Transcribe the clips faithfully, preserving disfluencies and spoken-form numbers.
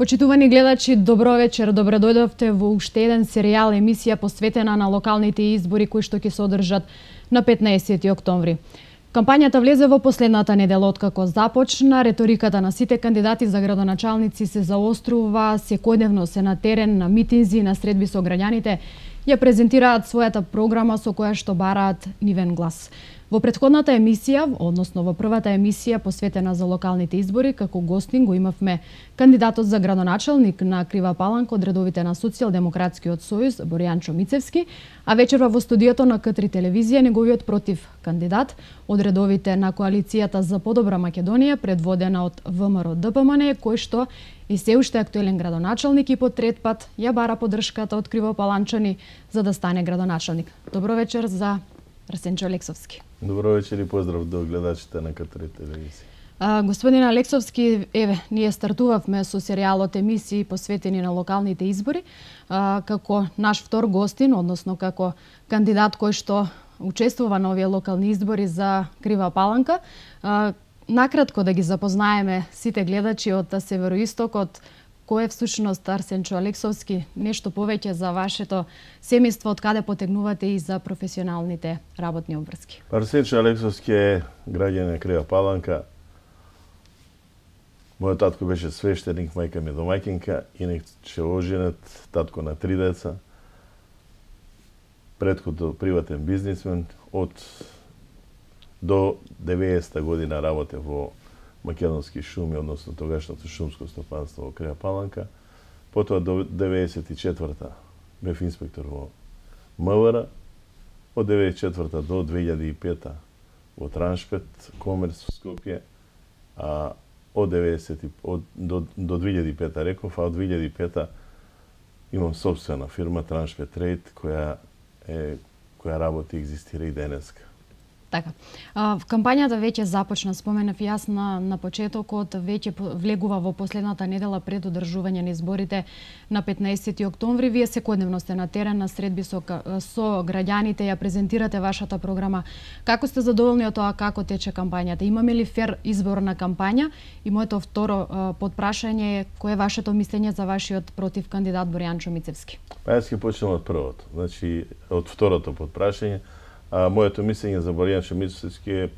Почитувани гледачи, добро вечер. Добре дојдовте во уште еден серијал емисија посветена на локалните избори кои што ќе се одржат на петнаесети октомври. Кампањата влезе во последната недела откако започна. Реториката на сите кандидати за градоначалници се заострува, секојдневно се на терен, на митинзи, на средби со граѓаните, ја презентираат својата програма со која што бараат нивен глас. Во претходната емисија, односно во првата емисија посветена за локалните избори, како гостин го имавме кандидатот за градоначалник на Крива Паланка од редовите на Социјалдемократскиот сојуз Боријанчо Мицевски, а вечерва во студиото на К три телевизија неговиот против кандидат од редовите на коалицијата за подобра Македонија, предводена од ВМРО Д П М Н, кој што и се уште актуелен градоначалник и по трет пат ја бара поддршката од Кривопаланчани за да стане градоначалник. Добро вечер за Арсенчо Алексовски. Добро вечер и поздрав до гледачите на К три телевизија. А, господин Алексовски, еве, ние стартувавме со серијалот емисии посветени на локалните избори, а, како наш втор гостин, односно како кандидат кој што учествува на овие локални избори за Крива Паланка. А, накратко да ги запознаеме сите гледачи од североистокот, кој е всушност Арсенчо Алексовски, нешто повеќе за вашето семејство, од каде потегнувате и за професионалните работни обврски. Арсенчо Алексовски е граѓанин на Крива Паланка. Мојот татко беше свештеник, мајка ми домаќинка, иначе оженет, татко на три деца. Претходно приватен бизнисмен, од до деветдесета година работев во Македонски шуми, односно тогашното шумско стопанство во Крива Паланка. Потоа до деветдесет и четврта бев инспектор во М В Р. Од деветдесет и четврта до две илјади и пета во Траншпет Комерс во Скопје. А од деветдесет од, до, до две илјади и пета реков, а од две илјади и пета имам собствена фирма Траншпет Трейд која е која работи и екзистира и денеска. Така. А, кампањата веќе започна, споменав јас на, на почетокот, веќе влегува во последната недела пред одржување на изборите на петнаесети октомври. Вие секојдневно сте на терен, на средби со, со граѓаните, ја презентирате вашата програма. Како сте задоволни од тоа како тече кампањата? Имаме ли фер изборна кампања? И моето второ а, подпрашање е кој е вашето мислење за вашиот против кандидат Боријанчо Мицевски? Па јас ќе почнем од првото, значи од второто подпрашање. А моето мислење за Боријанчо Мицевски е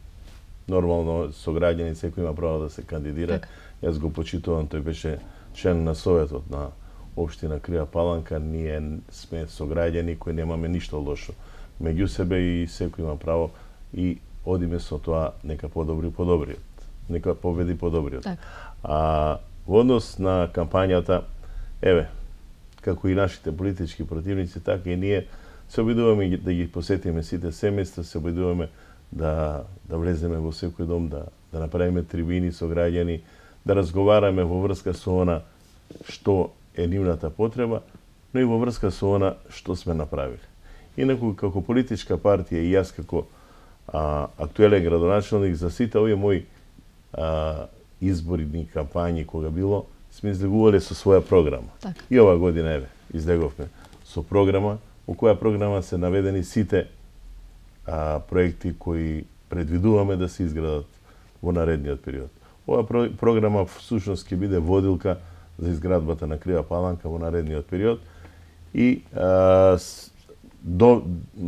нормално со граѓани, секој има право да се кандидира. Так. Јас го почитувам, тој беше член на советот на општина Крива Паланка. Ние сме со граѓани кои немаме ништо лошо меѓу себе и секој има право и одиме со тоа нека подобри подобриот. Нека победи подобриот. Так. А во однос на кампањата, еве, како и нашите политички противници, така и ние се обидуваме да ги посетиме сите семејства, се обидуваме да, да влеземе во секој дом, да, да направиме трибини со граѓани, да разговараме во врска со она што е нивната потреба, но и во врска со она што сме направили. Инаку, како политичка партија и јас како а, актуелен градоначалник, за сите овие мои а, изборни кампањи кога било, сме излегувале со своја програма. Так. И ова година, еве, излеговме со програма, во која програма се наведени сите а, проекти кои предвидуваме да се изградат во наредниот период. Ова про програма всушност ќе биде водилка за изградбата на Крива Паланка во наредниот период и а, с, до,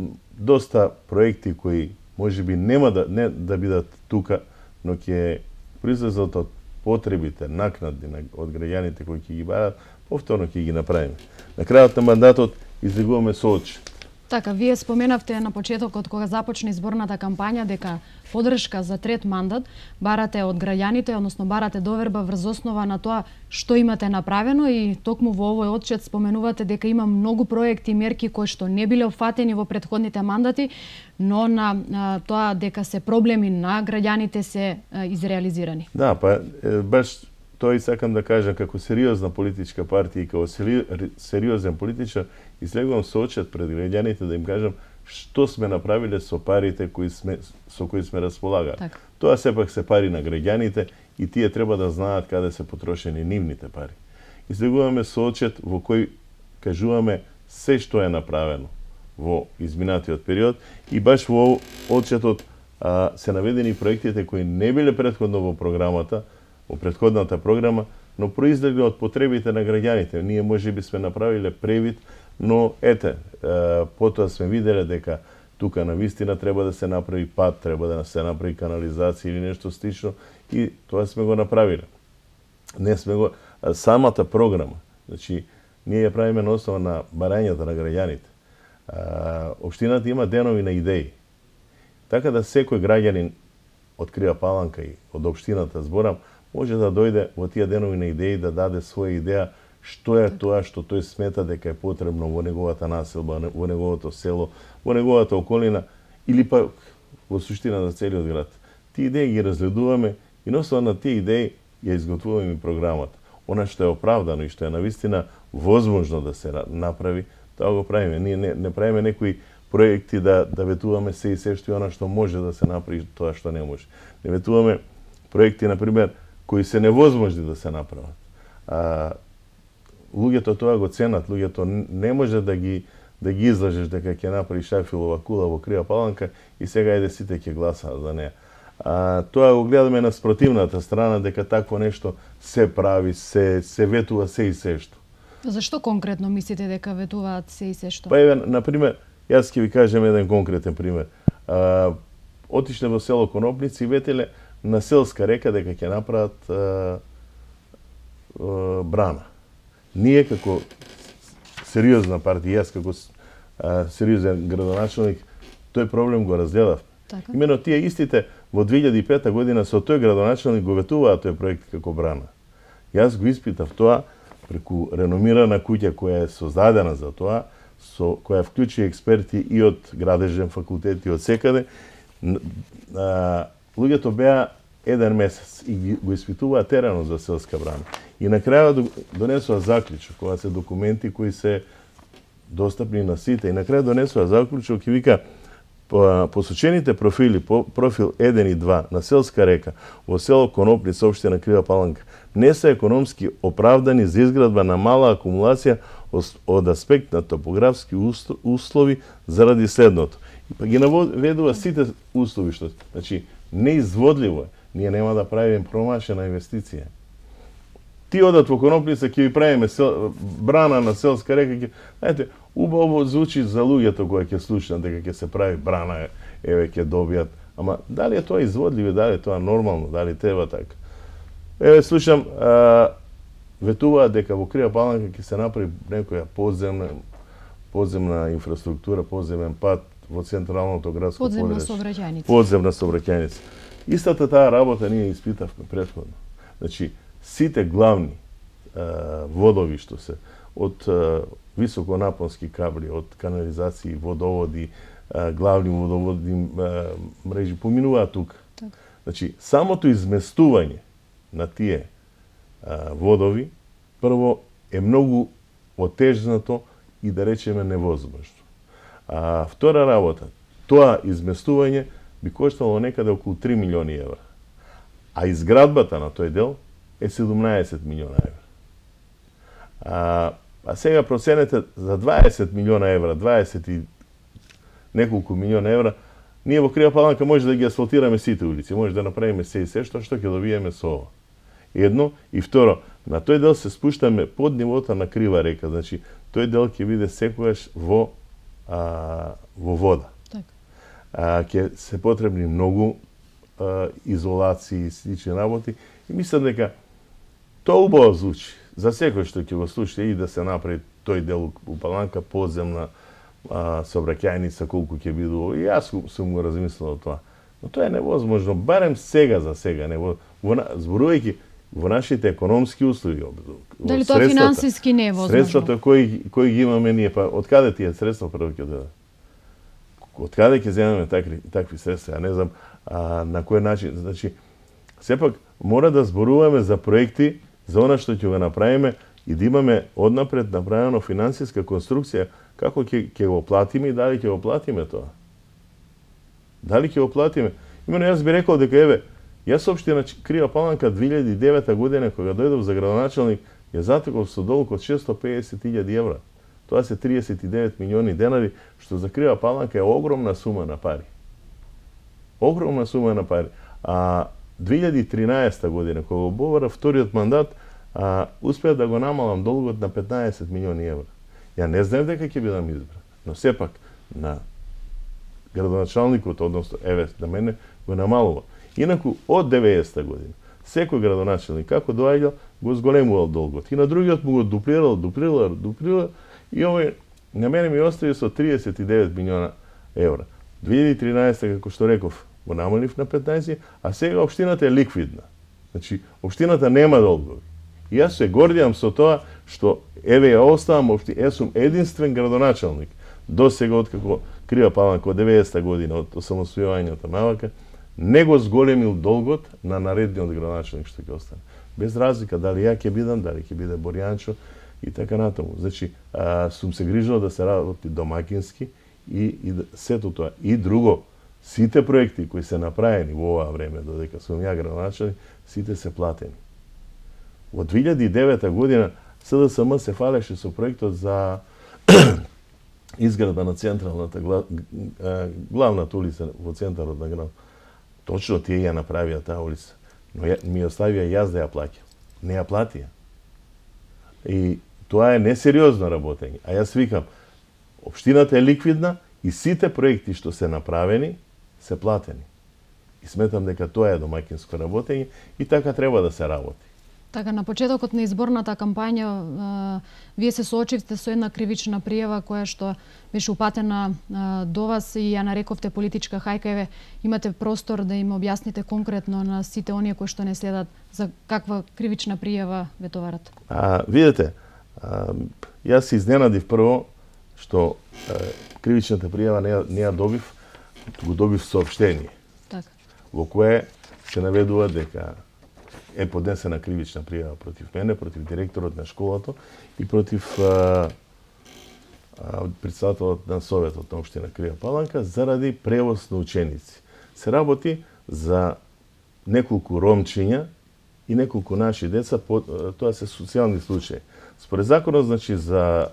доста проекти кои можеби нема да не да бидат тука, но ќе произлезат од потребите накнадни од граѓаните кои ќе ги барат, повторно ќе ги направиме. На крајот на мандатот излегуваме со очи. Така, вие споменавте на почетокот кога започна изборната кампања дека поддршка за трет мандат барате од граѓаните, односно барате доверба врз основа на тоа што имате направено и токму во овој отчет споменувате дека има многу проекти и мерки кои што не биле опфатени во претходните мандати, но на а, тоа дека се проблеми на граѓаните се а, изреализирани. Да, па е, баш тоа и сакам да кажам, како сериозна политичка партија и како сериозен политичар, излегувам со очет пред граѓаните да им кажам што сме направиле со парите кои сме, со кои сме располагали. Так. Тоа сепак се пари на граѓаните и тие треба да знаат каде се потрошени нивните пари. Излегуваме со очет во кој кажуваме се што е направено во изминатиот период и баш во очетот а, се наведени проектите кои не биле претходно во програмата, во претходната програма, но произлегли од потребите на граѓаните. Ние може би сме направиле превид, но ете, потоа сме виделе дека тука на вистина треба да се направи пат, треба да се направи канализација или нешто слично и тоа сме го направиле. Не сме го самата програма. Значи ние ја правиме на основа на барањата на граѓаните. Општината има денови на идеи. Така да секој граѓанин од Крива Паланка и од општината зборам може да дојде во тие денови на идеи да даде своја идеја што е тоа што тој смета дека е потребно во неговата населба, во неговото село, во неговата околина или пак во суштина за целиот град. Тие идеи ги разгледуваме и на основа на тие идеи ја изготвуваме и програмата. Она што е оправдано и што е навистина возможно да се направи, тоа го правиме. Ние не, не правиме некои проекти да да ветуваме се и се што и она што може да се направи, тоа што не може. Не ветуваме проекти на пример кои се невозможни да се направат. А луѓето тоа го ценат, луѓето не може да ги да ги излажеш дека ќе направи Шафилова кула во Крива Паланка и сега еде сите ќе гласаат за неа. А, тоа го гледаме на спротивната страна дека такво нешто се прави, се се ветува се и се што. Зашто конкретно мислите дека ветуваат се и се што? Па еве на пример, јас ќе ви кажем еден конкретен пример. А, отишле во село Конопници и ветеле на селска река дека ќе направат а, а, брана. Ние како сериозна партија, јас како а, сериозен градоначелник, тој проблем го разгледав. Така. Имено тие истите во две илјади и пета година со тој градоначелник го ветуваат тој проект како брана. Јас го испитав тоа преку реномирана куќа која е создадена за тоа, со која вклучи експерти и од градежен факултет и од секаде. А, луѓето беа еден месец и го испитуваа теренот за селска брана. И на крајот донесоа заклучок, кога се документи кои се достапни на сите, и на крај донесоа заклучок и вика посочените профили, профил еден и два на селска река во село Конопница, општина Крива Паланка, не се економски оправдани за изградба на мала акумулација од аспект на топографски услови заради следното. И па ги наведува сите услови што, значи неизводливо е. Ние нема да правиме промашена инвестиција. Ти одат во Конопница, ќе ви правиме сел, брана на селска река, ќе, знаете, убаво звучи за луѓето кои ќе слушнат дека ќе се прави брана, еве ќе добијат. Ама дали е тоа изводливо, дали е тоа нормално, дали треба така? Еве слушам, а, ветуваат дека во Крива Паланка ќе се направи некоја подземна подземна инфраструктура, подземен пат во централното градско подземна подрачје. сообраќајница. Подземна сообраќајница. Истата таа работа ние испитавме претходно. Значи, сите главни а, водови што се од а, високонапонски кабли, од канализации, водоводи, а, главни водоводни а, мрежи поминуваат тука. Так. Значи, самото изместување на тие а, водови прво е многу отежнато и да речеме невозможно. А втора работа, тоа изместување би коштало некаде околу три милиони евра. А изградбата на тој дел е седумнаесет милиона евра. А, а сега проценете за дваесет милиона евра, дваесет и неколку милиона евра, ние во Крива Паланка може да ги асфалтираме сите улици, може да направиме се и се што што ќе добиеме со ова. Едно и второ, на тој дел се спуштаме под нивото на Крива река, значи тој дел ќе биде секогаш во а, во вода. Так. А, ќе се потребни многу а, изолации и слични работи и мислам дека тоа убаво звучи за секој што ќе го слуша и да се направи тој дел у Паланка подземна а, сообраќајница колку ќе биде. И јас сум го размислил тоа. Но тоа е невозможно, барем сега за сега, не во, во зборувајќи во нашите економски услови. Дали тоа финансиски не е возможно? Средствата кои кои ги имаме ние, па од каде тие средства прво ќе дадат? Од каде ќе земеме такви такви средства? Ја не знам а, на кој начин, значи сепак мора да зборуваме за проекти за она што ќе го направиме и да имаме однапред направено финансиска конструкција како ќе ќе го платиме и дали ќе го платиме тоа. Дали ќе го платиме? Имено јас би рекол дека еве јас општина Крива Паланка две илјади и девета година кога дојдов за градоначелник ја затеков со долг од шесто педесет илјади евра. Тоа се триесет и девет милиони денари, што за Крива Паланка е огромна сума на пари. Огромна сума на пари. А две илјади и тринаесета година кога обовара вториот мандат, а, успеа да го намалам долгот на петнаесет милиони евра. Ја не знаев дека ќе бидам избран, но сепак на градоначалникот, односно еве на мене, го намалува. Инаку од деветдесета година секој градоначалник како доаѓал го зголемувал долгот и на другиот му го дуплирал, дуплирал, дуплирал и овој на мене ми остави со триесет и девет милиона евра. две илјади и тринаесета, како што реков, го намалив на петнаесет, а сега општината е ликвидна. Значи, општината нема долгови. И јас се гордијам со тоа што еве ја оставам општи, јас сум единствен градоначалник до сега откако Крива Паланка од деветдесета година од осамостојувањето навака не го зголемил долгот на наредниот градоначалник што ќе остане. Без разлика дали ја ќе бидам, дали ќе биде Борјанчо и така натаму. Значи, а, сум се грижал да се работи домакински и, и сето тоа. И друго, сите проекти кои се направени во оваа време, додека сум ја градоначалник, сите се платени. Во две илјади и девета година С Д С М се фалеше со проектот за изграда на централната главната улица во центарот на град. Точно тие ја направија таа улица, но ја, ми оставија јас да ја плаќам. Не ја платија. И тоа е несериозно работење. А јас викам, општината е ликвидна и сите проекти што се направени се платени. И сметам дека тоа е домакинско работење и така треба да се работи. Така, на почетокот на изборната кампања, а, вие се соочивте со една кривична пријава која што беше упатена а, до вас и ја нарековте политичка хајка. Еве, имате простор да им објасните конкретно на сите оние кои што не следат за каква кривична пријава ве товарат. А, видете, а, јас се изненадив прво што а, кривичната пријава не, не ја добив, го добив соопштение. Така. Во кое се наведува дека е поднесена кривична пријава против мене, против директорот на школата и против а, а, председателот на Советот на општина Крива Паланка заради превоз на ученици. Се работи за неколку ромчиња и неколку наши деца, по, тоа се социјални случаи. Според законот, значи, за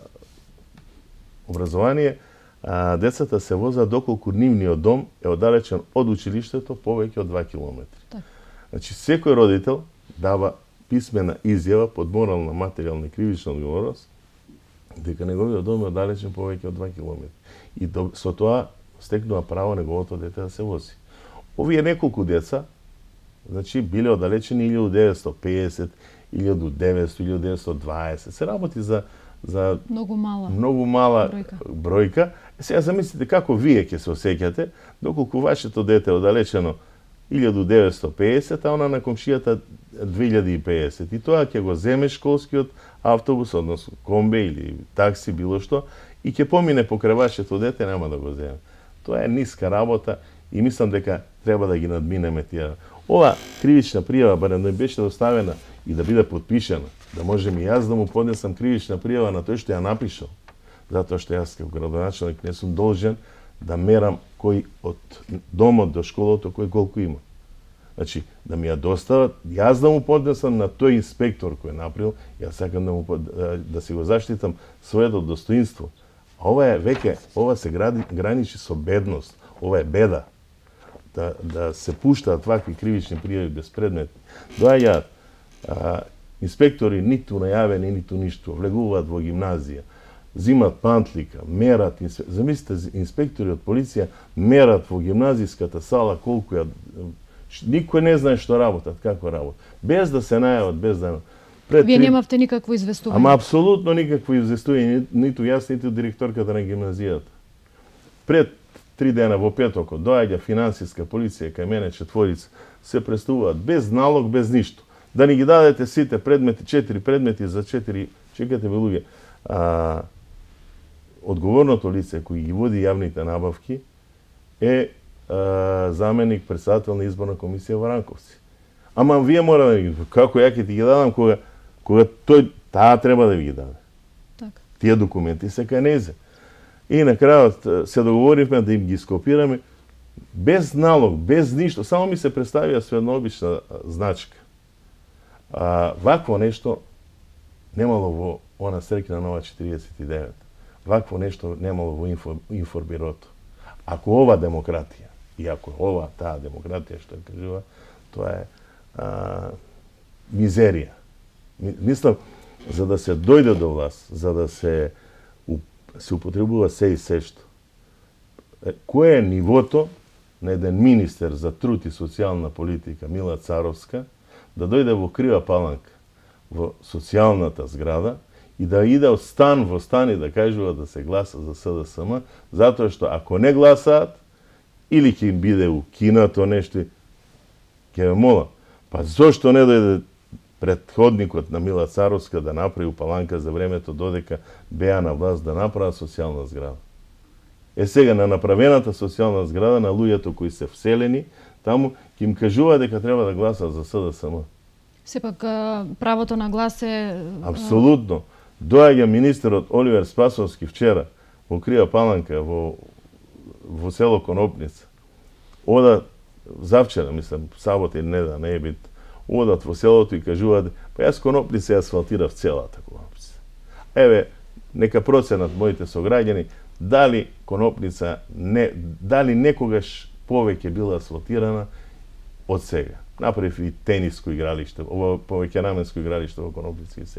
образование, а, децата се возат доколку нивниот дом е оддалечен од училиштето повеќе од два километри. Так. Значи, секој родител дава писмена изјава под морална, материјална и кривична одговорност дека неговиот дом е оддалечен повеќе од два километри. И до, со тоа стекнува право неговото дете да се вози. Овие неколку деца, значи, биле оддалечени илјаду деветстотини и педесет, илјаду и деветстотини, илјаду и деветстотини и дваесет. Се работи за за многу мала, многу мала бројка. бројка. Сега замислите како вие ќе се осеќате доколку вашето дете е оддалечено илјаду деветстотини и педесет, а она на комшијата две илјади и педесет. И тоа ќе го земе школскиот автобус, односно комбе или такси, било што, и ќе помине покрај вашето дете, нема да го земе. Тоа е ниска работа и мислам дека треба да ги надминеме тие. Ова кривична пријава барем да беше доставена и да биде подпишана, да можем и јас да му поднесам кривична пријава на тој што ја напишал. Затоа што јас како градоначалник не сум должен да мерам кој од домот до школото кој колку има. Значи, да ми ја достават, јас да му поднесам на тој инспектор кој е направил, јас сакам да му да си го заштитам своето достоинство. А ова е веќе, ова се гради, граничи со бедност, ова е беда. Да, да се пуштаат вакви кривични пријави без предмет. Доаѓаат а, инспектори ниту најавени, ниту ништо, влегуваат во гимназија, зимат пантлика, мерат, замислите, инспектори од полиција мерат во гимназиската сала колку ја... Никој не знае што работат, како работат. Без да се најават, без да... Пред Вие три... немавте никакво известување? Ама апсолутно никакво известување, ниту јас, ниту директорката на гимназијата. Пред три дена во петокот доаѓа финансиска полиција кај мене четворица, се представуваат без налог, без ништо. Да ни ги дадете сите предмети, четири предмети за четири, чекате бе луѓе. А, одговорното лице кој ги води јавните набавки е а, заменик председател на изборна комисија во Ранковци. Ама вие мора да ги, како ја ќе ти ги дадам кога кога тој таа треба да ви ги даде. Така. Тие документи се кај незе. И на крајот се договоривме да им ги скопираме без налог, без ништо, само ми се представија со една обична значка. А, вакво нешто немало во она среќна нова четиридесет и девет. Вакво нешто немало во инфо, информбирото. Ако ова демократија, и ако ова таа демократија што ја кажува, тоа е а, мизерија. Мислам, за да се дојде до власт, за да се, се употребува се и се што. Кое е нивото на еден министер за труд и социјална политика, Мила Царовска, да дојде во Крива Паланка, во социјалната зграда, и да иде од стан во стан и да кажува да се гласа за С Д С М, затоа што ако не гласаат, или ќе им биде укинато нешто, ќе ме молам, па зошто не дојде предходникот на Мила Царовска да направи Паланка за времето додека беа на власт да направат социјална зграда? Е сега на направената социјална зграда на луѓето кои се вселени, таму ќе им кажува дека треба да гласат за С Д С М. Сепак правото на глас е... Апсолутно. Доаѓа министерот Оливер Спасовски вчера во Крива Паланка, во, во село Конопница. Ода, завчера, мислам, сабота или неда, не е бит, одат во селото и кажуваат, па јас Конопница ја асфалтирав целата Конопница. Еве, нека проценат моите сограѓани, дали Конопница, не, дали некогаш повеќе била асфалтирана од сега. Направив и тениско игралиште, ово повеќе наменско игралиште во Конопница и се.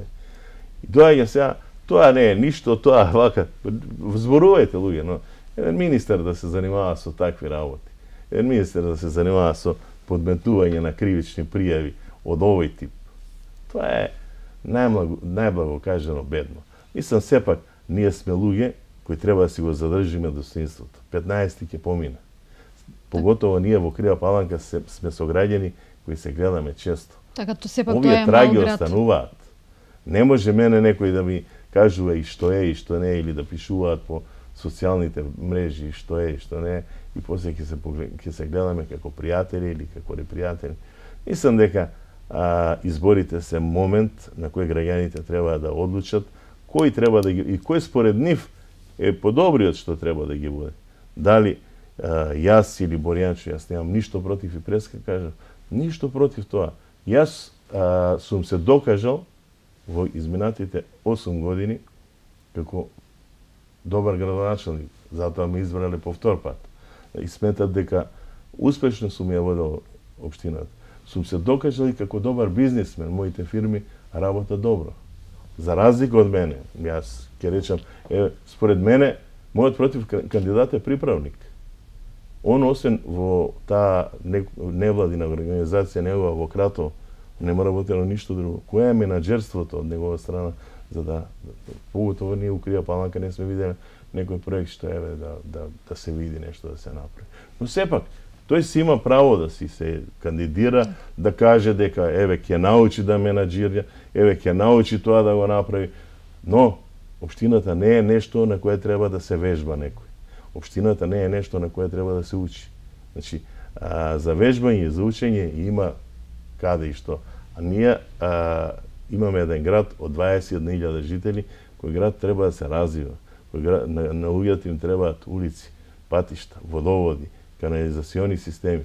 И доаѓа сега, тоа не е ништо, тоа вака, зборувајте луѓе, но еден министер да се занимава со такви работи, еден министер да се занимава со подметување на кривични пријави од овој тип, тоа е најблаго, најблаго кажано бедно. Мислам, сепак, ние сме луѓе кои треба да си го задржиме достоинството. петнаесети ќе помине. Поготово ние во Крива Паланка се, сме сограѓани кои се гледаме често. Така, то сепак тоа Овие е траги мал град. остануваат. Не може мене некој да ми кажува и што е и што не е, или да пишуваат по социјалните мрежи и што е и што не е, и после ќе се, ќе се гледаме како пријатели или како непријатели. Мислам дека а, изборите се момент на кој граѓаните треба да одлучат кој треба да ги, и кој според нив е подобриот што треба да ги буде. Дали а, јас или Боријанчо, јас немам ништо против и преска кажам, ништо против тоа. Јас а, сум се докажал во изминатите осум години како добар градоначалник, затоа ме избрале по втор пат. И сметат дека успешно сум ја водел општината. Сум се докажал и како добар бизнисмен, моите фирми работат добро. За разлика од мене, јас ќе речам, е, според мене, мојот против кандидат е приправник. Он, освен во таа невладина организација негова во Кратово, нема работело ништо друго. Која е менаџерството од негова страна, за да, поготово ние у Крива Паланка не сме видели некој проект што еве да, да, да се види нешто да се направи. Но сепак, тој си има право да си се кандидира, да каже дека еве ќе научи да менаџира, еве ќе научи тоа да го направи, но општината не е нешто на кое треба да се вежба некој. Општината не е нешто на кое треба да се учи. Значи, а, за вежбање и за учење има каде и што. А ние а, имаме еден град од дваесет и една илјада жители, кој град треба да се развива. Кој град, на, на луѓето им требаат улици, патишта, водоводи, канализациони системи.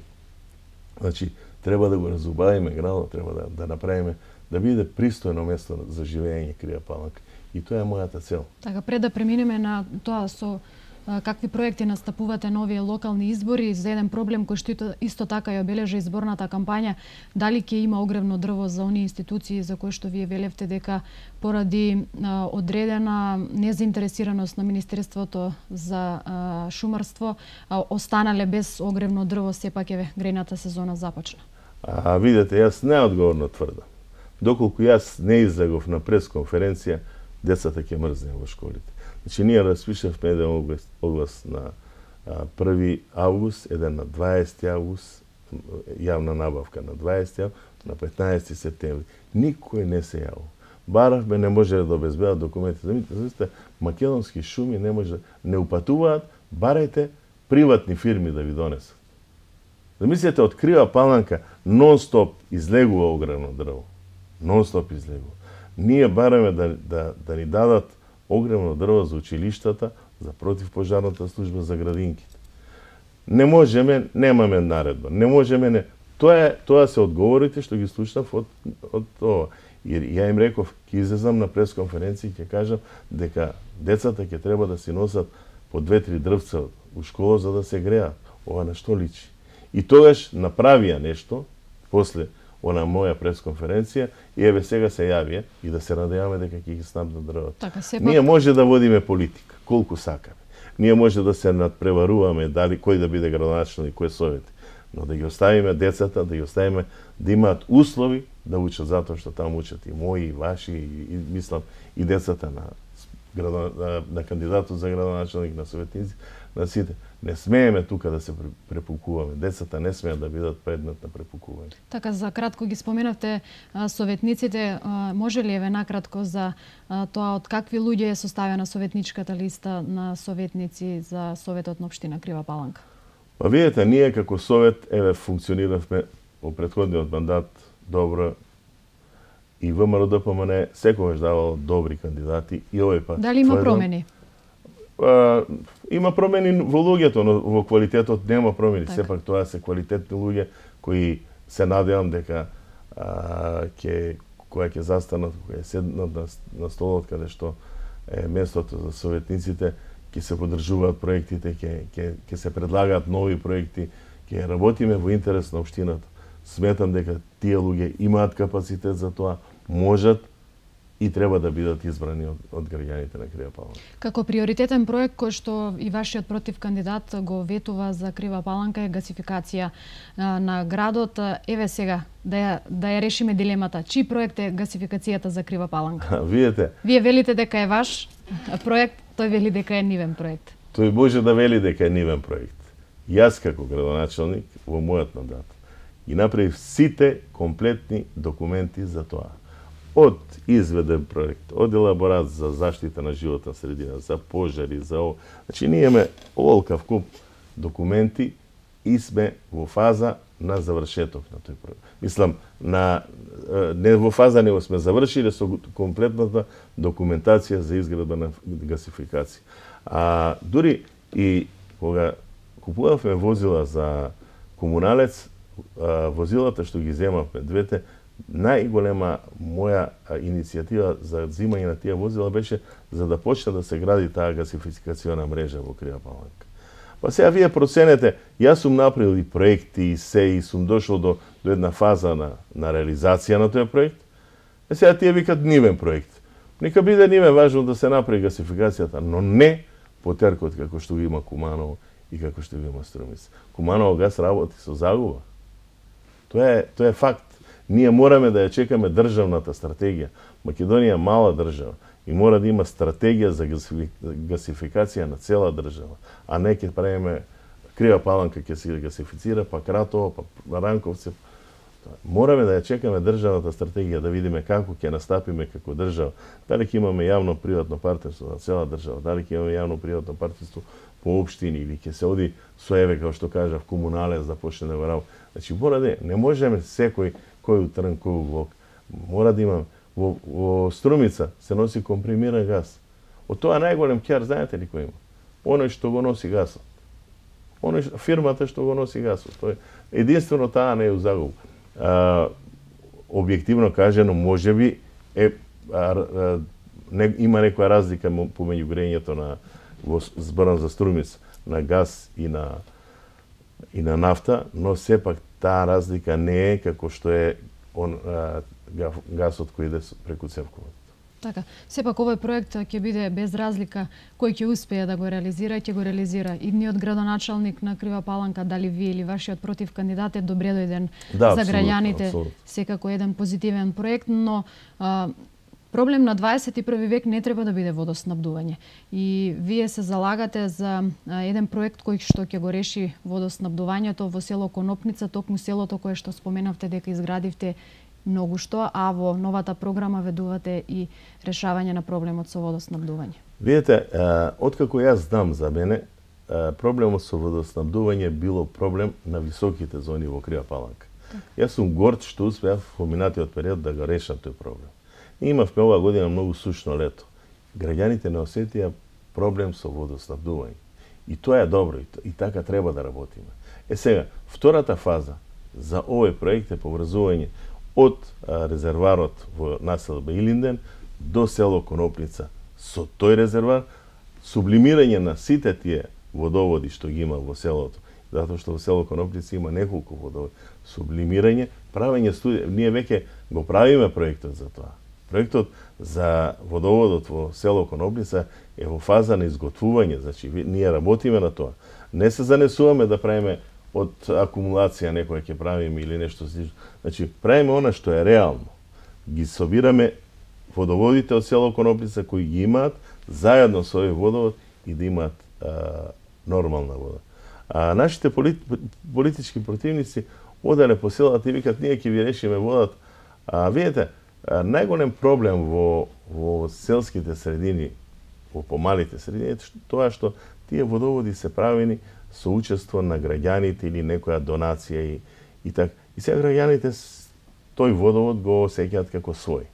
Значи, треба да го разубавиме градот, треба да, да направиме, да биде пристојно место за живење Крива Паланка. И тоа е мојата цел. Така, пред да преминеме на тоа со какви проекти настапувате на овие локални избори, за еден проблем кој што исто така ја обележа изборната кампања, дали ќе има огревно дрво за оние институции за кои што вие велевте дека поради а, одредена незаинтересираност на Министерството за а, шумарство а, останале без огревно дрво, сепак еве грејната сезона започна. А видете, јас неодговорно тврдам. Доколку јас не излегов на пресконференција, децата ќе мрзнеа во школите. Значи, ние распишавме еден оглас, оглас на а, први август, еден на дваесети август, јавна набавка на дваесети август, на петнаесети септември. Никој не се јавил. Баравме, не може да обезбедат документи. Замислите, македонски шуми не може, не упатуваат, барајте приватни фирми да ви донесат. Замислите, од Крива Паланка нон-стоп излегува огревно дрво. Нон-стоп излегува. Ние бараме да, да, да ни дадат огревно дрво за училиштата, за противпожарната служба, за градинките. Не можеме, немаме наредба. Не можеме, не. Тоа е, тоа се одговорите што ги слушнав од од ова. И ја им реков, ќе излезам на пресконференција и ќе кажам дека децата ќе треба да си носат по две-три дрвца у школа за да се греат. Ова на што личи? И тогаш направија нешто, после она моја пресконференција и еве сега се јавија и да се надеваме дека ќе ги снабдат дрвото. Така, сепак... Ние може да водиме политика, колку сакаме. Ние може да се надпреваруваме дали кој да биде градоначелник, кој совет, но да ги оставиме децата, да ги оставиме да имаат услови да учат, затоа што таму учат и мои, и ваши, и, и мислам и децата на градо, на, на кандидатот за градоначелник, на советници, на сите. Не смееме тука да се препукуваме. Децата не смеат да бидат предмет на препукување. Така, за кратко ги споменавте а, советниците. А, може ли еве накратко за а, тоа од какви луѓе е составена советничката листа на советници за Советот на општина Крива Паланка? Па видете, ние како совет еве функциониравме во претходниот мандат добро и ВМРО-ДПМН секогаш давало добри кандидати и овој пат. Дали има промени? А, има промени во луѓето, но во квалитетот нема промени. Так. Сепак тоа се квалитетни луѓе кои се надевам дека а, ќе која ќе застанат, која ќе седнат на, на столот каде што е местото за советниците, ќе се поддржуваат проектите, ќе ќе ќе се предлагаат нови проекти, ќе работиме во интерес на општината. Сметам дека тие луѓе имаат капацитет за тоа, можат и треба да бидат избрани од, од граѓаните на Крива Паланка. Како приоритетен проект кој што и вашиот против кандидат го ветува за Крива Паланка е гасификација а, на градот. Еве сега да ја, да ја решиме дилемата. Чиј проект е гасификацијата за Крива Паланка? Видете, Вие велите дека е ваш проект, тој вели дека е нивен проект. Тој може да вели дека е нивен проект. Јас како градоначелник во мојот мандат ги направив сите комплетни документи за тоа. Од изведен проект, од елаборат за заштита на животна средина, за пожари, за ово. Значи, ние имаме олкав куп документи и сме во фаза на завршеток на тој проект. Мислам, на, не во фаза, него сме завршиле со комплетната документација за изградба на гасификација. А дури и кога купувавме возила за комуналец, возилата што ги земавме двете, најголема моја иницијатива за взимање на тие возила беше за да почне да се гради таа гасификациона мрежа во Крива Паланка. Па сега вие проценете, јас сум направил и проекти и се и сум дошол до, до една фаза на, на реализација на тој проект. Е сега тие викат нивен проект. Нека биде нивен, важно да се направи гасификацијата, но не по теркот како што го има Куманово и како што го има Струмица. Куманово гас работи со загуба. Тоа е, тоа е факт. Ние мораме да ја чекаме државната стратегија. Македонија е мала држава и мора да има стратегија за гасификација на цела држава, а не ќе правиме Крива Паланка ќе се гасифицира, па Кратово, па Ранковци. Мораме да ја чекаме државната стратегија, да видиме како ќе настапиме како држава. Дали ќе имаме јавно-приватно партнерство на цела држава, дали ќе имаме јавно-приватно партнерство по општини или ќе се оди со еве, како што кажав, комуналец да почне да го работи. Значи, мора да не можеме секој кој утрн, кој углок. Мора да имаме. Во, во Струмица се носи компримиран газ. Од тоа најголем ќар, знаете ли кој има? Оној што го носи газот. Оној фирмата што го носи газот. Тој единствено таа не е у загуба. А, објективно кажано, можеби е а, а, не, има некоја разлика помеѓу грењето на во зборам за Струмица на газ и на и на нафта, но сепак таа разлика не е како што е он, а, гасот кој иде преку цевковот. Така, сепак овој проект ќе биде без разлика кој ќе успее да го реализира и ќе го реализира. Идниот градоначалник на Крива Паланка, дали вие или вашиот против кандидат е добре дојден да, за граѓаните. абсолютно. Секако еден позитивен проект, но а, проблем на дваесет и први век не треба да биде водоснабдување. И вие се залагате за а, еден проект кој што ќе го реши водоснабдувањето во село Конопница, токму селото кое што споменавте дека изградивте многу што, а во новата програма ведувате и решавање на проблемот со водоснабдување. Видете, откако јас знам за мене, проблемот со водоснабдување било проблем на високите зони во Крива Паланка. Так. Јас сум горд што успеав во минатиот период да го решам тој проблем. Ние имавме оваа година многу сушно лето. Граѓаните не осетија проблем со водоснабдување. И тоа е добро, и така треба да работиме. Е сега, втората фаза за овој проект е поврзување од а, резерварот во населба Илинден до село Конопница со тој резервар, сублимирање на сите тие водоводи што ги има во селото затоа што во село Конопљица има неколку водоводи. Сублимирање, правење студија, ние веќе го правиме проектот за тоа. Проектот за водоводот во село Конопљица е во фаза на изготвување, значи ние работиме на тоа. Не се занесуваме да правиме од акумулација некоја ќе правиме или нешто слично. Значи правиме она што е реално. Ги собираме водоводите од село Конопљица кои ги имаат заедно со овој водовод и да имаат а, нормална вода. А нашите полит, политички противници оделе по селата и викат ние ќе ви решиме водата. А видите, најголем проблем во во селските средини, во помалите средини, е тоа што тие водоводи се правени со учество на граѓаните или некоја донација и и така. И сега граѓаните тој водовод го осеќаат како свој.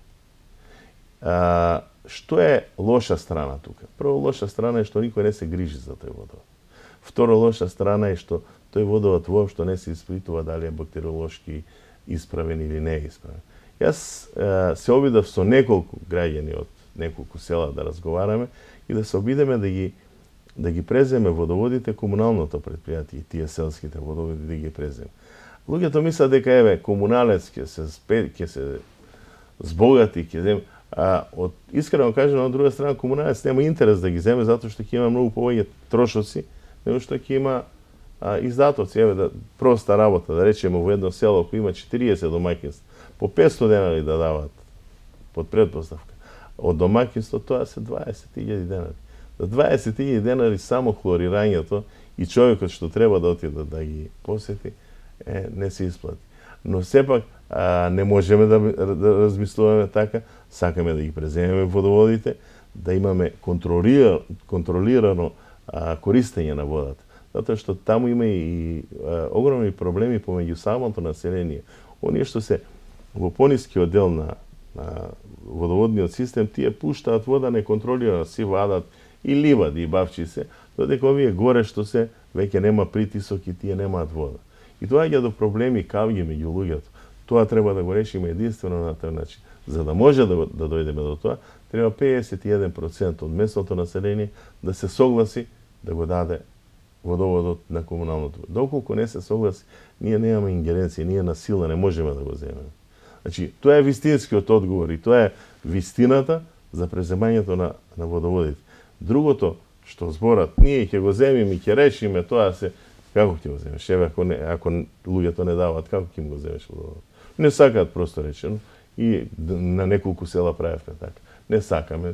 А, што е лоша страна тука? Прво, лоша страна е што никој не се грижи за тој водовод. Второ, лоша страна е што тој водовод воопшто не се испитува дали е бактериолошки исправен или не е исправен. Јас е, се обидав со неколку граѓани од неколку села да разговараме и да се обидеме да ги да ги преземе водоводите комуналното предпријатие, тие селските водоводи да ги преземе. Луѓето мислат дека еве комуналец ќе се ќе се збогати, ќе земе, а од искрено кажано од друга страна комуналец нема интерес да ги земе затоа што ќе има многу повеќе трошоци, него што ќе има а, издатоци. Еве да проста работа, да речеме во едно село кој има четириесет домаќинства, по петстотини денари да дават под предпоставка. Од домаќинство тоа се дваесет илјади денари. За дваесет илјади денари само хлорирањето и човекот што треба да отиде да ги посети, е, не се исплати. Но сепак а, не можеме да, да размислуваме така, сакаме да ги преземеме водоводите, да имаме контролирано, контролирано а, користење на водата. Затоа што таму има и а, огромни проблеми помеѓу самото население. Оние што се во понискиот дел на, на водоводниот систем, тие пуштаат вода неконтролирано, си вадат и ливади и бавчи се, додека овие горе што се веќе нема притисок и тие немаат вода. И тоа ќе до проблеми кавги меѓу луѓето. Тоа треба да го решиме единствено на тој начин. За да може да, да дојдеме до тоа, треба педесет и еден проценти од местното население да се согласи да го даде водоводот на комуналното. Доколку не се согласи, ние немаме ингеренција, ние на сила не можеме да го земеме. Значи, тоа е вистинскиот одговор и тоа е вистината за преземањето на, на водоводите. Другото што зборат, ние ќе го земиме и ќе решиме тоа се, како ќе го земеш? Еве ако не, ако луѓето не даваат, како ќе го земеш водовод? Не сакаат, просто речено, и на неколку села правевме така. Не сакаме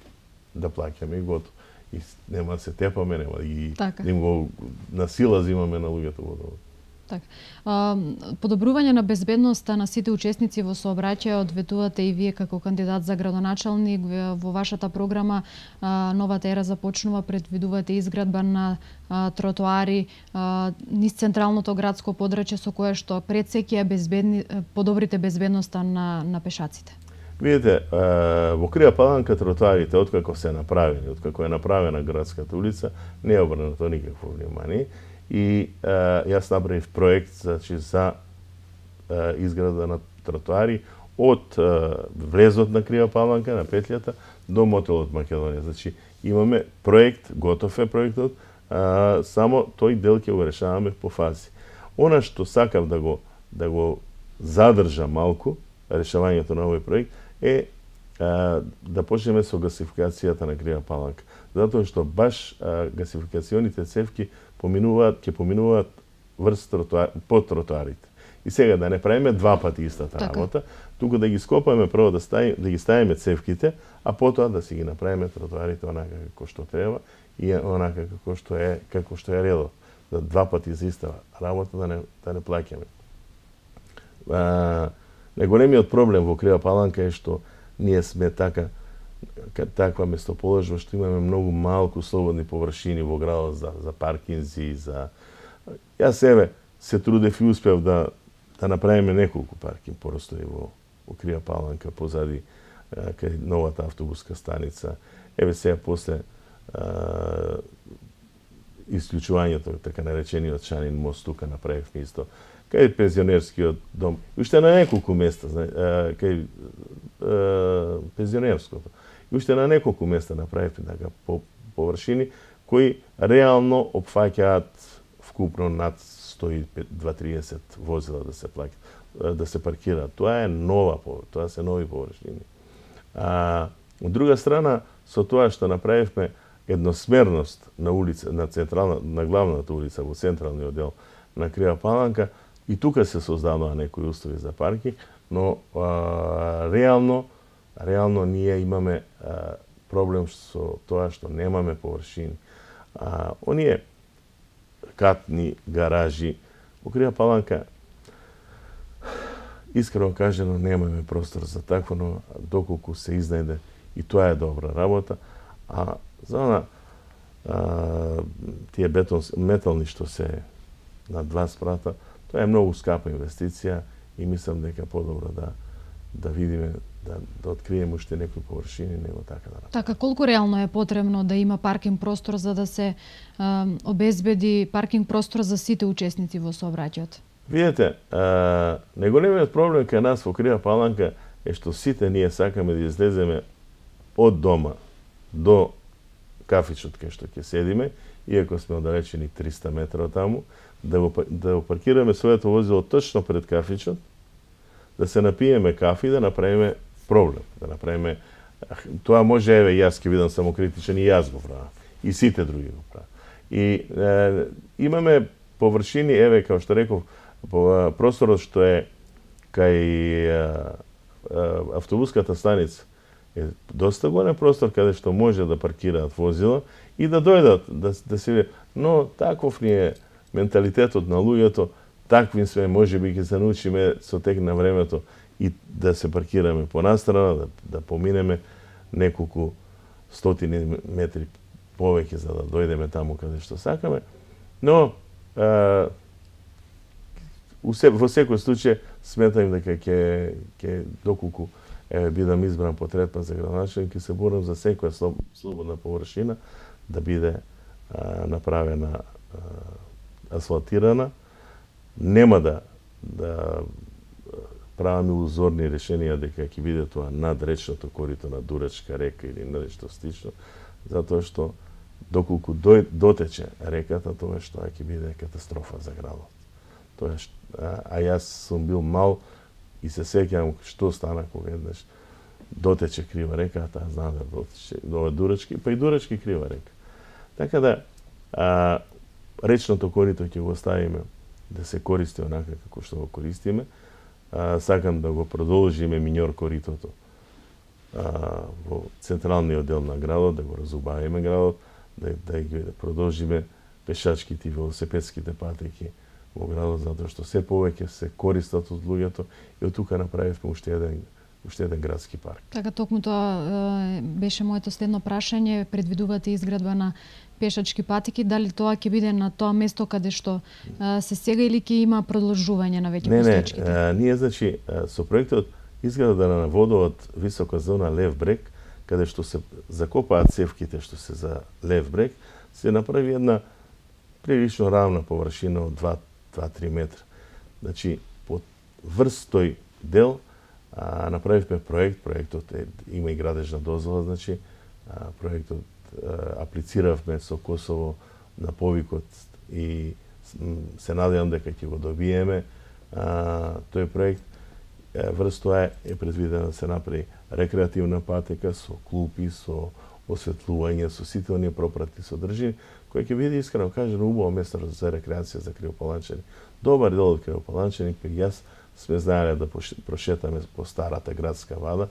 да плаќаме и готово. И нема да се тепаме, нема да ги така. Да им го на сила зимаме на луѓето водовод. Така. А, подобрување на безбедноста на сите учесници во сообраќајот ветувате и вие како кандидат за градоначалник. Во вашата програма а, новата ера започнува, предвидувате изградба на а, тротоари а, низ централното градско подрачје со кое што пред се ќе безбедни подобрите безбедноста на на пешаците. Видите, во Крија Паланка тротоарите откако се направени, откако е направена градската улица, не е обрнато никакво внимание. И а, јас направив проект значи, за а, изграда на тротоари од а, влезот на Крија Паланка, на петлјата, до мотелот Македонија. Значи, имаме проект, готов е проектот, а, само тој дел ќе го решаваме по фази. Она што сакав да го, да го задржа малку, решавањето на овој проект, е а, да почнеме со гасификацијата на Крија Паланка. Затоа што баш а, гасификационите цевки поминуваат, ќе поминуваат врз тротоар, по тротоарите. И сега да не правиме два пати истата така. Работа, туку да ги скопаме прво да ставиме, да ги ставиме цевките, а потоа да си ги направиме тротоарите онака како што треба и онака како што е како што е редот. Да два пати за иста работа да не да не плаќаме. А, Најголемиот проблем во Крија Паланка е што ние сме така таква местоположба што имаме многу малку слободни површини во градот за за паркинзи, за јас еве се трудев и успев да да направиме неколку паркинг простори во во Крија Паланка позади кај новата автобуска станица. Еве сега после а, исклучувањето така наречениот Шанин мост тука направивме исто. Кај пензионерскиот дом, уште на неколку места, кај пензионерското. И уште на неколку места направивме така по површини кои реално опфаќаат вкупно над сто и дваесет возила да се плаќа, да се паркираат. Тоа е нова, тоа се нови површини. А од друга страна, со тоа што направивме едносмерност на улица, на централна, на главната улица во централниот дел на Крива Паланка, и тука се создадоа некои услови за паркинг, но а, реално реално ние имаме а, проблем со тоа што немаме површини. А, оние катни гаражи во Крива Паланка, искрено кажано, немаме простор за такво, но доколку се изнајде, и тоа е добра работа. А за она, а, тие бетон, метални што се на два спрата, тоа е многу скапа инвестиција и мислам дека подобро да да видиме, да, да откриеме уште некои површини, него така да направиме. Така, колку реално е потребно да има паркинг простор за да се а, обезбеди паркинг простор за сите учесници во сообраќајот? Видете, а, најголемиот проблем кај нас во Крива Паланка е што сите ние сакаме да излеземе од дома до кафичот кај што ќе седиме, иако сме оддалечени триста метра од таму, да го, да го паркираме своето возило точно пред кафичот, да се напиеме кафе и да направиме проблем, да направиме тоа може, еве, јас ќе бидам самокритичен, и јас го правам, и сите други го прават. И е, имаме површини, еве, како што реков, просторот што е кај е, е, автобуската станица е доста голем простор каде што може да паркираат возила и да дојдат, да, да се... Но таков ни е менталитетот на луѓето, таквим сме, може би ќе се научиме со тек на времето и да се паркираме понастрана, да, да поминеме неколку стотини метри повеќе за да дојдеме таму каде што сакаме. Но е, во секој случај сметам дека ќе ќе доколку еве бидам избран по трет пат за градоначелник, ќе се борам за секоја слободна површина да биде а, направена а, асфалтирана. Нема да да правиме узорни решенија дека ќе биде тоа над речното корито на Дурачка река или нешто слично, затоа што доколку дој, дотече реката, тоа што ќе биде катастрофа за градот. Тоа а, а јас сум бил мал и се сеќавам што стана кога еднаш дотече Крива река, таа знам да дотече до Дурачки, па и Дурачки Крива река. Така да а, речното корито ќе го оставиме да се користи онака како што го користиме. А, сакам да го продолжиме миньор коритото а, во централниот дел на градот, да го разубавиме градот, да, да ги продолжиме пешачките и велосипедските патеки во градот, затоа што се повеќе се користат од луѓето и од тука направивме уште еден уште еден градски парк. Така, токму тоа е, беше моето следно прашање. Предвидувате изградба на пешачки патеки, дали тоа ќе биде на тоа место каде што е, се сега или ќе има продолжување на веќе постоечките? Не, не, ние значи со проектот изграда на водовод висока зона Лев брег, каде што се закопаат цевките што се за Лев брег, се направи една прилично равна површина од два до три метра. Значи, по врз тој дел а, направивме проект, проектот е, има и градежна дозвола, значи, а, проектот а, аплициравме со Косово на повикот и се надевам дека ќе го добиеме а, тој проект. Врз тоа е предвидено да се направи рекреативна патека со клупи, со осветлување, со сите оние пропратни содржини, кој ќе биде искрено кажано убаво место за рекреација за кривопаланчани. Добар дел од кривопаланчани, па јас сме знаеле да прошетаме по старата градска вада.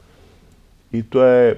И тоа е,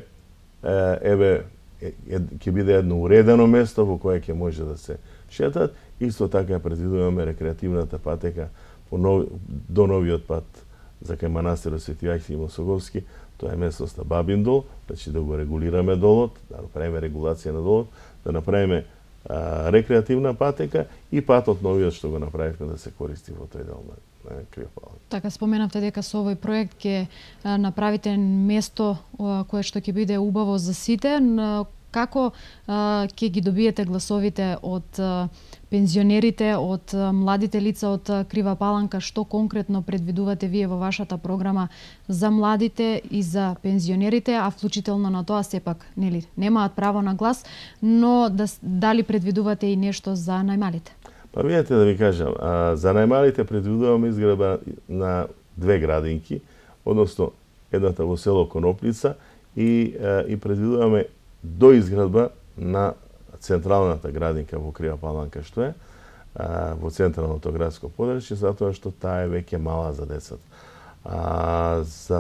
еве, ќе биде едно уредено место во кое ќе може да се шетат. Исто така предвидуваме рекреативната патека по нов, до новиот пат за кај манастирот Свети Јахим Осоговски. Тоа е местноста Бабин дол, значи да го регулираме долот, да направиме регулација на долот, да направиме а, рекреативна патека и патот новиот што го направивме да се користи во тој дел на, на Крива Паланка. Така, споменавте дека со овој проект ќе направите место кое што ќе биде убаво за сите. Како ќе ги добиете гласовите од а, пензионерите, од а, младите лица од а, Крива Паланка? Што конкретно предвидувате вие во вашата програма за младите и за пензионерите, а вклучително на тоа сепак нели немаат право на глас, но да, дали предвидувате и нешто за најмалите? Па видете да ви кажам, а, за најмалите предвидуваме изградба на две градинки, односно едната во село Коноплица и, а, и предвидуваме доизградба на централната градинка во Крива Паланка, што е а, во централното градско подрачје, затоа што таа е веќе мала за децата. А, за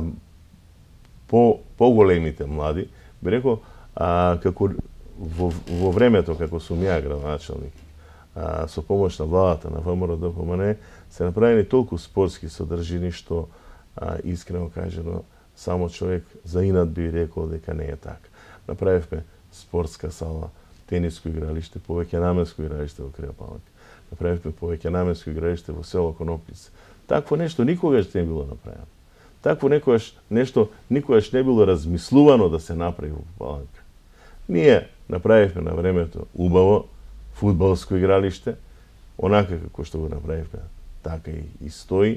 по поголемите млади, би рекол, а, како во, во времето како сум ја градоначалник, а, со помош на владата на ВМРО-ДПМН се направени толку спортски содржини што а, искрено кажано само човек за инат би рекол дека не е така. Направивме спортска сала, тениско игралиште, повеќе наменско игралиште во Крива Паланка. Направивме повеќе наменско игралиште во село Коноплица. Такво нешто никогаш не било направено. Такво некојаш нешто никогаш не било размислувано да се направи во Паланка. Ние направивме на времето убаво фудбалско игралиште, онака како што го направивме, така и, и стои.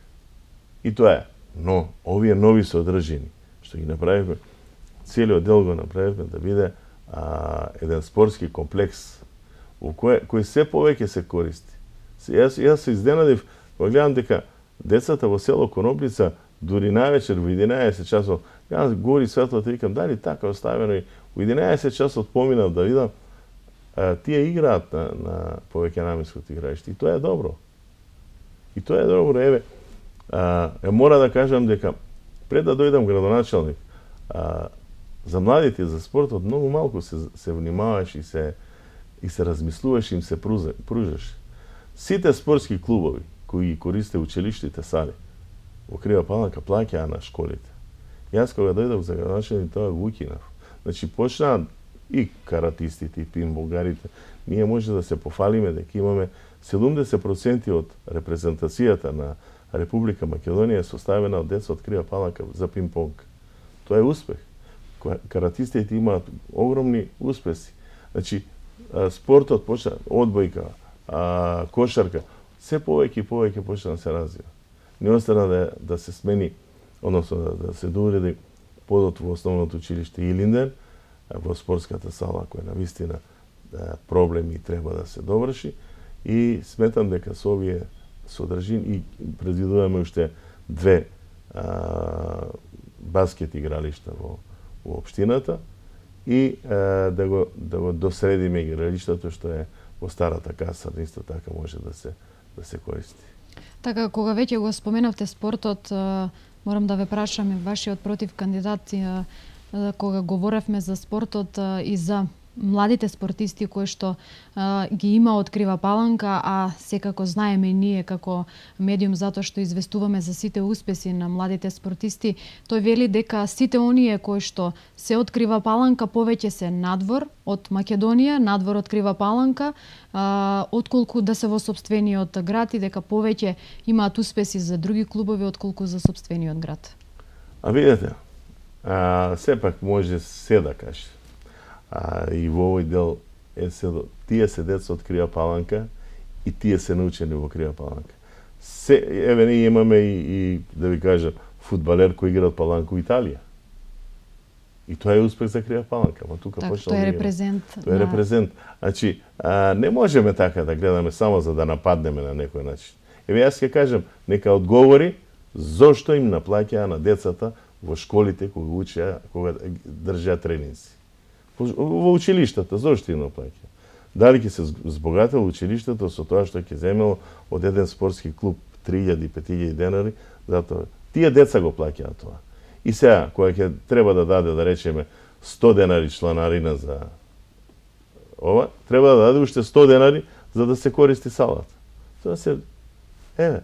И тоа е. Но овие нови содржини што ги направивме, целиот дел го направивме да биде а, еден спортски комплекс во кој, кој се повеќе се користи. Јас, јас се изненадив кога гледам дека децата во село Коноплица дури највечер во единаесет часот, јас гори светлото и викам дали така оставено и во единаесет часот поминав да видам а, тие играат на, на повеќе наменското игралиште и тоа е добро. И тоа е добро, еве. А, е, мора да кажам дека пред да дојдам градоначалник, а, за младите и за спортот многу малку се, се внимаваш и се и се размислуваш и им се пружаш. Сите спортски клубови кои ги користе училиштите сали во Крива Паланка плаќаа на школите. Јас кога дојдов за градоначалник тоа го укинав. Значи почнаа и каратистите и пинболгарите. Ние може да се пофалиме дека имаме седумдесет проценти од репрезентацијата на Република Македонија составена од деца од Крива Паланка за пинг-понг. Тоа е успех. Каратистите имаат огромни успеси. Значи, спортот почна, одбојка, а, кошарка, се повеќе и повеќе почна да се развива. Не остана да, да се смени, односно да, да се доуреди подот во основното училиште Илинден, во спортската сала, која на вистина да, проблеми треба да се доврши. И сметам дека со овие содржини и предвидуваме уште две а, баскет игралишта во, во општината и а, да го да го досредиме игралиштето што е во старата каса, исто така може да се да се користи. Така, кога веќе го споменавте спортот, морам да ве прашам и вашиот против кандидат, кога говоревме за спортот и за младите спортисти кои што а, ги има од Крива Паланка, а секако знаеме ние како медиум затоа што известуваме за сите успеси на младите спортисти, тој вели дека сите оние кои што се од Крива Паланка повеќе се надвор од Македонија, надвор од Крива Паланка, а, отколку да се во сопствениот град и дека повеќе имаат успеси за други клубови отколку за сопствениот град. А видете, а, сепак може се да каже. А, и во овој дел е се, тие се деца од Крива Паланка и тие се научени во Крива Паланка. Се, еве ние имаме и, и да ви кажам, фудбалер кој игра од Паланка во Италија. И тоа е успех за Крива Паланка, ма тука так, почнал тоа е да репрезент. Тоа е да. репрезент. Значи, а, не можеме така да гледаме само за да нападнеме на некој начин. Еве јас ќе кажам, нека одговори зошто им наплаќаа на децата во школите кога учеа, кога држеа тренинзи. Во училиштата, зошто им наплаќа? Дали ќе се збогател училиштето со тоа што ќе земело од еден спортски клуб три илјади пет илјади денари, затоа тие деца го плаќаат тоа. И сега, кога ќе треба да даде, да речеме, сто денари чланарина за ова, треба да даде уште сто денари за да се користи салата. Тоа се, еве.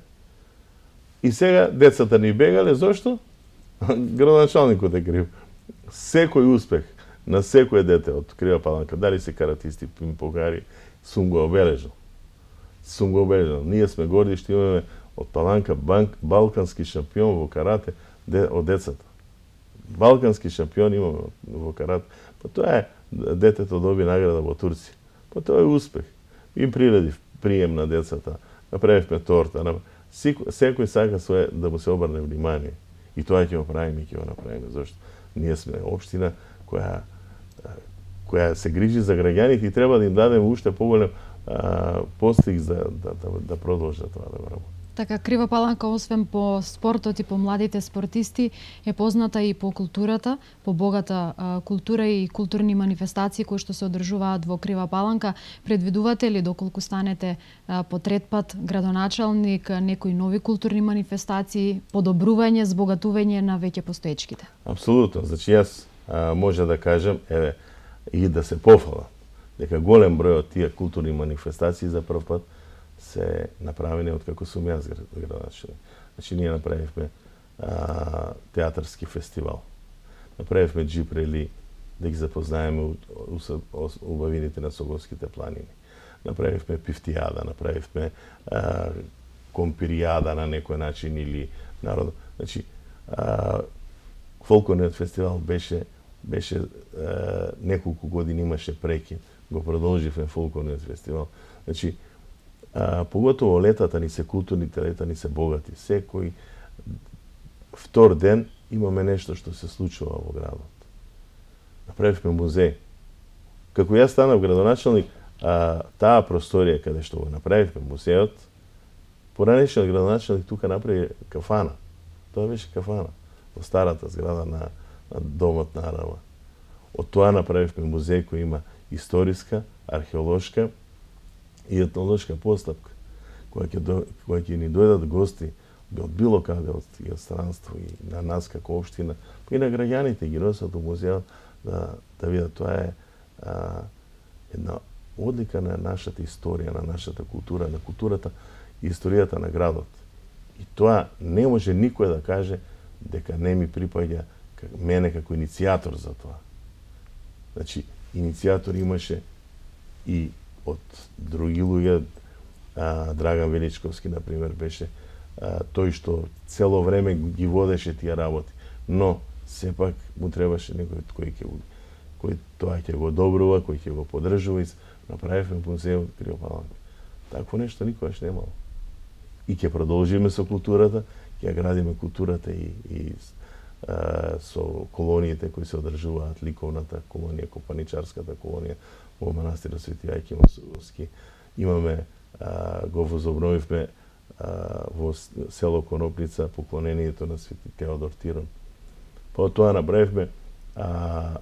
И сега децата ни бегале, зошто? Градоначалникот е крив. Секој успех на секое дете од Крива Паланка, дали се каратисти, пинг-понгари, сум го обележал. Сум го обележал. Ние сме горди што имаме од Паланка банк, балкански шампион во карате де, од децата. Балкански шампион имаме во карате. Па тоа е, детето доби награда во Турција. Па тоа е успех. Им приредив прием на децата, направивме торта. Секој сака свое да му се обрне внимание. И тоа ќе го правиме и ќе го направиме. Зошто? Ние сме општина која која се грижи за граѓаните и треба да им дадеме уште поголем постиг за да, да, да продолжат тоа да го работат. Така, Крива Паланка, освен по спортот и по младите спортисти, е позната и по културата, по богата а, култура и културни манифестации кои што се одржуваат во Крива Паланка. Предвидувате ли, доколку станете а, по трет пат градоначалник, некои нови културни манифестации, подобрување, збогатување на веќе постоечките? Апсолутно. Значи, јас а, може да кажем, еве, и да се пофалам, дека голем број од тие културни манифестации за прв пат се направени од како сум јас градоначелник. Значи, ние направивме а, театарски фестивал. Направивме джипрели да ги запознаеме убавините на Согорските планини. Направивме пифтијада, направивме а, компиријада на некој начин или народ. Значи, а, фолклорниот фестивал беше беше а, неколку години имаше прекин. Го продолживме фолклорниот фестивал. Значи, А, поготово летата ни се културните лета ни се богати. Секој втор ден имаме нешто што се случува во градот. Направивме музеј. Како јас станав градоначалник, а, таа просторија каде што го направивме музејот, поранешниот градоначалник тука направи кафана. Тоа беше кафана во старата зграда на, на домот на Арама. Од тоа направивме музеј кој има историска, археолошка и етнолошка постапка, која ќе која ќе ни дојдат гости од било каде од странство и на нас како општина, и на граѓаните ги носат во музејот да да видат. Тоа е а, една одлика на нашата историја, на нашата култура, на културата и историјата на градот. И тоа не може никој да каже дека не ми припаѓа мене како иницијатор за тоа. Значи, иницијатор имаше и од други луѓе, а, Драган Величковски, например, беше а, тој што цело време ги водеше тие работи, но сепак му требаше некој кој ќе кој тоа ќе го одобрува, кој ќе го поддржува и направивме музејот Крива Паланка. Такво нешто никогаш немало. И ќе продолжиме со културата, ќе градиме културата и, и а, со колониите кои се одржуваат, ликовната колонија, копаничарската колонија во манастирот Свети Јајки Московски. Имаме, а, го возобновивме а, во село Конопница поклонението на Свети Теодор Тирон. Па тоа направивме а, а,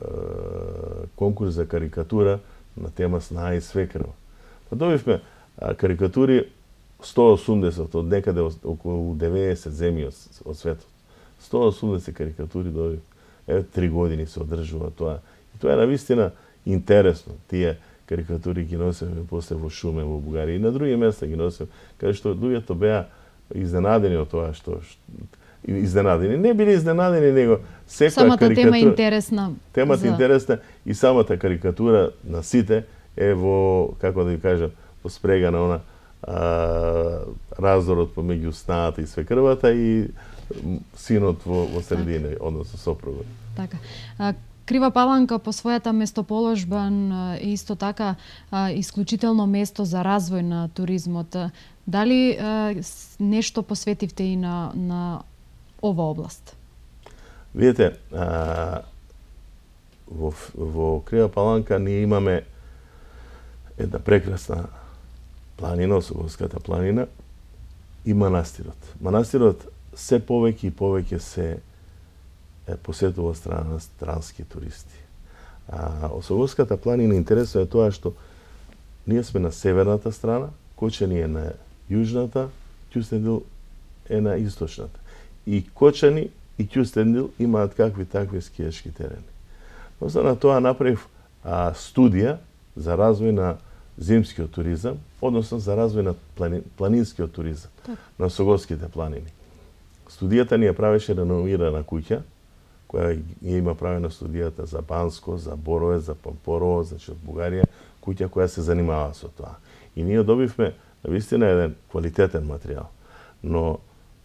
конкурс за карикатура на тема Снаа и свекрва. Па добивме а, карикатури сто осумдесет, од некаде околу деветдесет земји од, од светот. сто осумдесет карикатури добивме. Еве, три години се одржува тоа. И тоа е навистина интересно. Тие карикатури ги носеме после во Шумен, во Бугарија и на други места ги носеме, каде што луѓето беа изненадени од тоа што, што изненадени. Не били изненадени, него секоја самата карикатура... тема интересна. Темата за... интересна и самата карикатура на сите е во, како да ви кажам, во спрега на она а, раздорот помеѓу снаата и свекрвата и синот во, во средина, така, односно сопругот. Така. А, Крива Паланка по својата местоположба е исто така а, исклучително место за развој на туризмот. Дали а, нешто посветивте и на, на ова област? Видете, а, во, во Крива Паланка ние имаме една прекрасна планина, Согорската планина и манастирот. Манастирот се повеќе и повеќе се е посетува страна на странски туристи. А Согорската планина интересно е тоа што ние сме на северната страна, Кочани е на јужната, Кјустендил е на источната. И Кочани и Кјустендил имаат какви такви скијашки терени. После на тоа направив а, студија за развој на зимскиот туризам, односно за развој на плани, планинскиот туризам, так, на Согорските планини. Студијата ни ја правеше реновирана куќа, која има правена студијата за Банско, за Боровец, за Пампорово, значи од Бугарија, куќа која се занимава со тоа. И ние добивме навистина еден квалитетен материјал. Но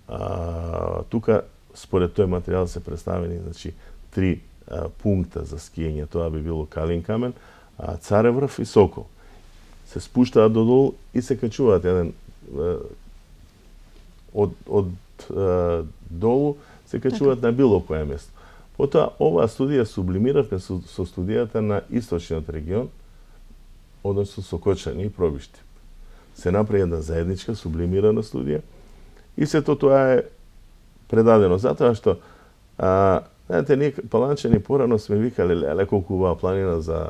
а, тука според тој материјал се представени, значи, три а, пункта за скијање. Тоа би било Калин камен, а, Цареврв и Сокол. Се спуштаат додолу и се качуваат еден а, од од а, долу се качуваат на било кое место. Потоа оваа студија сублимиравме со, со студијата на источниот регион односно со Кочани и Пробиштип. Се направи една заедничка, сублимирана студија и сето тоа е предадено затоа што а, знаете, ние паланчани порано сме викале, леле колку убава планина за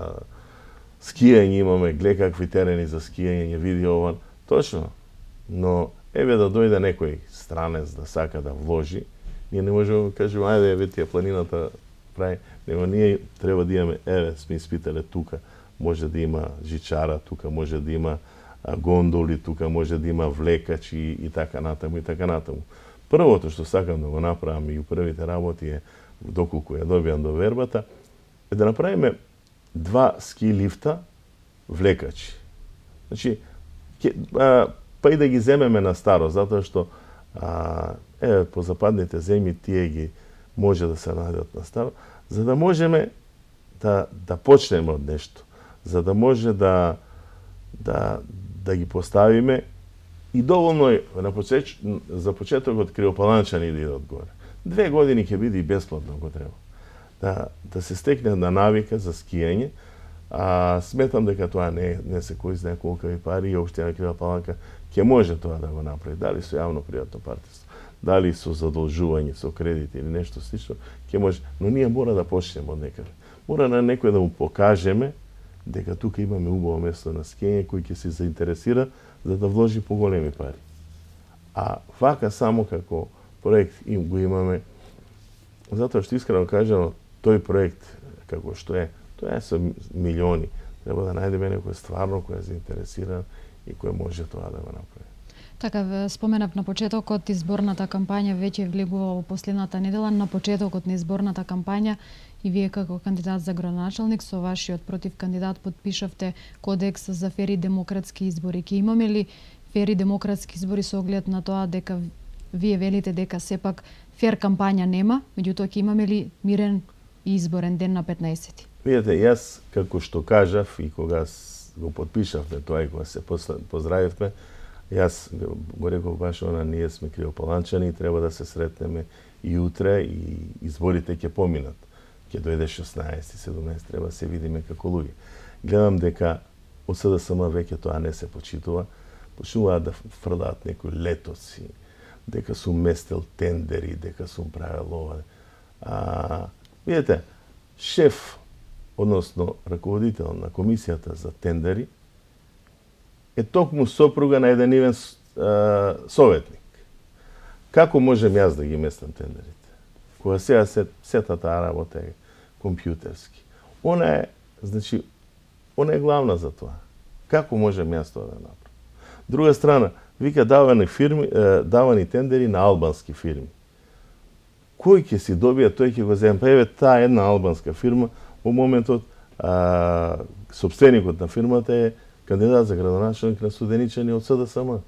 скијање имаме, гледа какви терени за скијање, види ова. Точно. Но еве да дојде некој странец да сака да вложи, ние не можеме да кажеме ајде еве тие планината прави, него ние треба да имаме, еве сме испитале тука, може да има жичара, тука може да има гондоли, тука може да има влекачи и така натаму и така натаму. Првото што сакам да го направам и у првите работи е, доколку ја добијам до вербата, е да направиме два ски лифта влекачи. Значи, ке, а, па и да ги земеме на старо, затоа што а, е, по западните земји тие ги може да се најдат на старо, за да можеме да, да почнеме од нешто, за да може да, да, да ги поставиме и доволно е на почет, за почетокот Криопаланчани да идат горе. Две години ќе биде и бесплатно го треба. Да, да се стекне на навика за скијање, а сметам дека тоа не, не се кој знае колкави пари и општина Крива Паланка ќе може тоа да го направи. Дали со јавно приватно партнерство, дали со задолжување, со кредит или нешто слично, ќе може. Но ние мора да почнеме од некаде. Мора на некој да му покажеме дека тука имаме убаво место на скијање кој ќе се заинтересира за да вложи поголеми пари. А вака само како проект им го имаме, затоа што искрено кажано, тој проект како што е, тоа е со милиони. Треба да најдеме некој стварно кој е заинтересиран и кој може тоа да го направи. Така, споменав на почетокот, изборната кампања веќе влегува во последната недела. На почетокот на изборната кампања и вие како кандидат за градоначалник со вашиот против кандидат подпишавте кодекс за фери демократски избори. Ке имаме ли фери демократски избори со оглед на тоа дека вие велите дека сепак фер кампања нема, меѓутоа ќе имаме ли мирен и изборен ден на петнаесети? Видете, јас како што кажав и кога го подпишавме тоа и кога се поздравивме, јас го реков баш она, ние сме Криопаланчани и треба да се сретнеме и утре и изборите ќе поминат. Ќе дојде шеснаесети, седумнаесети, треба да се видиме како луѓе. Гледам дека од СДСМ веќе тоа не се почитува, почнуваат да фрдаат некои летоци, дека сум местел тендери, дека сум правил ова. А, видите, шеф, односно раководител на комисијата за тендери, е токму сопруга на еден нивен а, советник. Како можем јас да ги местам тендерите? Кога сега се, сета таа работа е компјутерски. Она е, значи, она е главна за тоа. Како можем јас тоа да направам? Друга страна, вика давани фирми, давани тендери на албански фирми. Кој ќе си добија, тој ќе го земе. Па еве таа една албанска фирма, во моментот а, собственикот на фирмата е кандидат за градоначалник на Студеничани од СДСМ.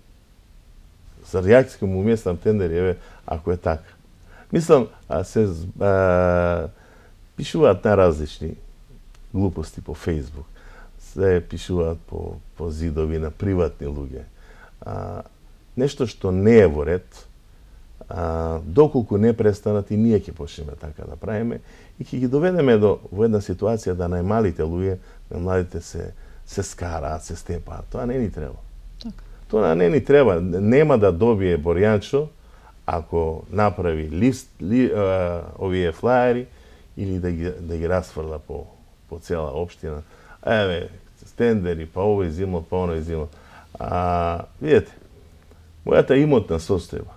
За реакција му местам тендери, еве, ако е така. Мислам, а се а, пишуваат најразлични глупости по Фејсбук. Се пишуваат по, по зидови на приватни луѓе. А, нешто што не е во ред, а, доколку не престанат и ние ќе почнеме така да правиме и ќе ги доведеме до во една ситуација да најмалите луѓе, најмладите се се скараат, се степаат. Тоа не ни треба. Така. Тоа не ни треба. Нема да добие Борјанчо ако направи лист, ли, а, овие флаери или да ги, да ги расфрла по, по цела општина. Еве, стендери, па овој зимот, па оној зимот. А, видете, мојата имотна состојба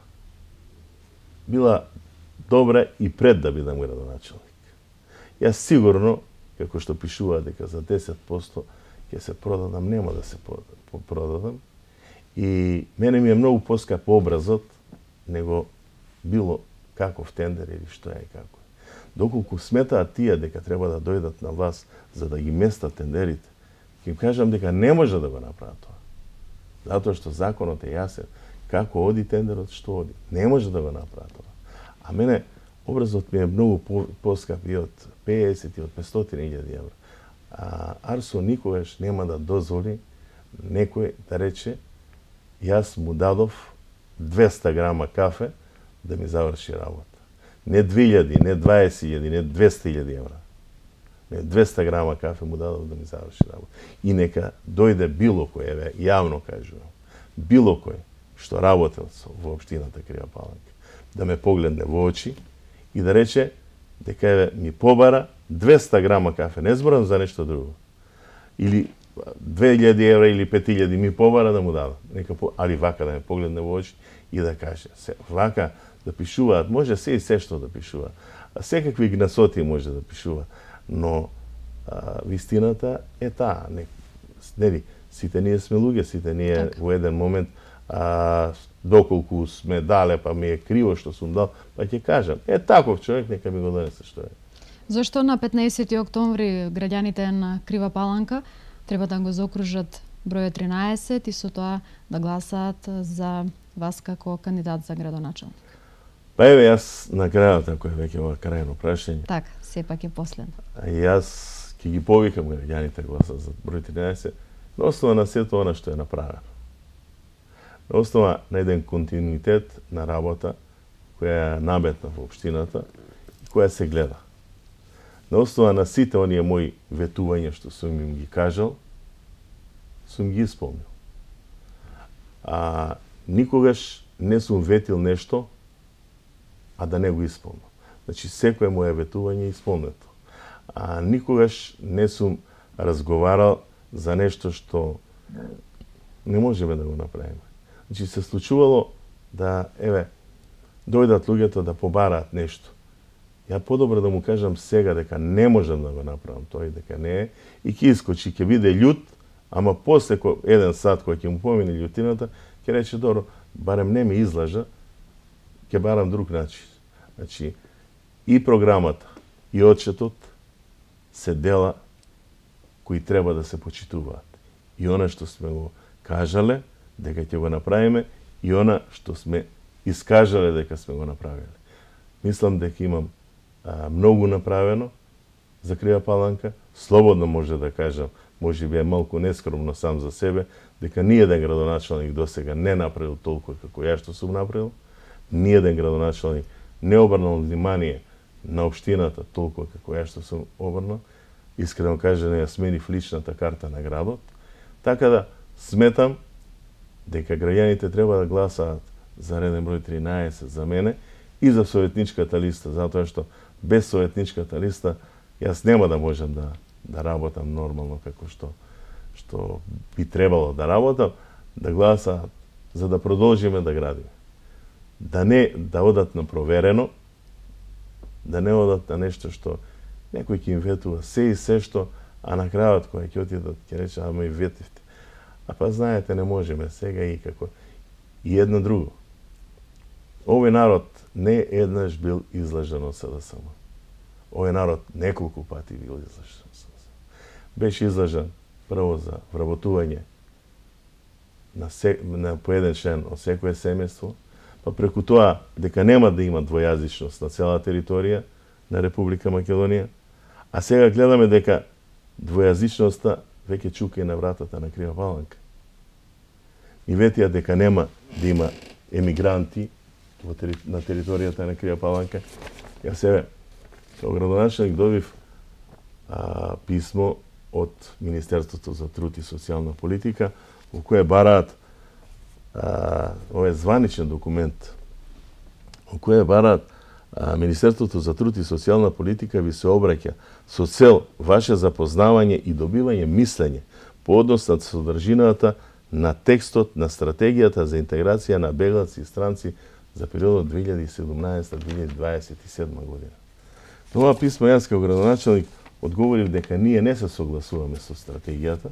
била добра и пред да бидам градоначалник. Јас сигурно, како што пишува дека за десет проценти ќе се продадам, нема да се продадам. И мене ми е многу поскап образот него било каков тендер или што е и како. Доколку сметаат тие дека треба да дојдат на власт за да ги местат тендерите, ќе им кажам дека не може да го направат тоа. Затоа што законот е јасен како оди тендерот, што оди. Не може да го направат тоа. А мене образот ми е многу поскап и од песет и од петстотини илјади евра. А Арсо никогаш нема да дозволи некој да рече јас му дадов двеста грама кафе да ми заврши работа. Не две илјади, не дваесет илјади, не двеста илјади евра. Не, двеста грама кафе му дадов да ми заврши работа. И нека дојде било кој, еве, јавно кажувам, било кој што работел во општината Крива Паланка, да ме погледне во очи и да рече дека еве ми побара двеста грама кафе, не зборам за нешто друго. Или две илјади евра или пет илјади ми побара да му дадам. Нека по... али вака да ме погледне во очи и да каже, се, вака да пишуваат, може се и се што да пишува. А секакви гнасоти може да пишува, но а, вистината е таа. Не, нели, сите ние сме луѓе, сите ние так. Во еден момент а, доколку сме дале, па ми е криво што сум дал, па ќе кажам, е таков човек, нека ми го донесе што е. Зашто на петнаесети октомври граѓаните на Крива Паланка треба да го заокружат бројот тринаесет и со тоа да гласаат за вас како кандидат за градоначелник? Па еве, јас на крајот, ако е веќе ова крајно прашање. Так, сепак е последно. Јас ќе ги повикам граѓаните гласат за број тринаесет на основа на сето она што е направено. На основа на еден континуитет на работа која е наметна во општината и која се гледа. На основа на сите оние мои ветувања што сум им ги кажал, сум ги исполнил. А никогаш не сум ветил нешто, а да не го исполнам. Значи, секое моje ветување е исполнето. А никогаш не сум разговарал за нешто што не можеме да го направиме. Значи, се случувало да, еве, дојдат луѓето да побараат нешто. Ја подобро да му кажам сега дека не можам да го направам тој, дека не е, и ќе искочи, ќе биде љут, ама после еден сат кој ќе му помине љутината, ќе рече, добро, барем не ми излажа, ќе барам друг начин. Значи, и програмата, и отчетот се дела кои треба да се почитуваат. И она што сме го кажале, дека ќе го направиме, и она што сме искажале дека сме го направиле. Мислам дека имам а, многу направено за Крива Паланка. Слободно може да кажам, може би е малку нескромно сам за себе, дека ниеден градоначелник досега не направил толку како ја што сум направил. Ниеден градоначелник не обрнал внимание на општината толку како ја што сум обрнал. Искрено кажано, ја сменив личната карта на градот. Така да сметам дека граѓаните треба да гласаат за реден број тринаесет за мене и за советничката листа, затоа што без советничката листа јас нема да можам да да работам нормално како што што би требало да работам, да гласаат за да продолжиме да градиме. Да не да одат на проверено, да не одат на нешто што некој ќе им ветува се и се што, а на крајот кој ќе отидат ќе рече, ама и ветивте. А па знаете, не можеме сега и како и едно друго. Овој народ не еднаш бил излажен од СДСМ. Овој народ неколку пати бил излажен од СДСМ. Беше излажен прво за вработување на, се, на по еден член од секое семејство, па преку тоа дека нема да има двојазичност на цела територија на Република Македонија, а сега гледаме дека двојазичноста веќе чука и на вратата на Крива Паланка. Ни ветија дека нема да има емигранти во тери... на територијата на Крива Паланка. Јас себе, како градоначелник, добив а, писмо од Министерството за труд и социјална политика, во кое бараат а, овој званичен документ, во кое бараат а, Министерството за труд и социјална политика ви се обраќа со цел ваше запознавање и добивање мислење по однос на содржината на текстот на стратегијата за интеграција на беглаци и странци за периодот две илјади и седумнаесета до две илјади дваесет и седма година. На ова писмо јас како градоначелник одговорив дека ние не се согласуваме со стратегијата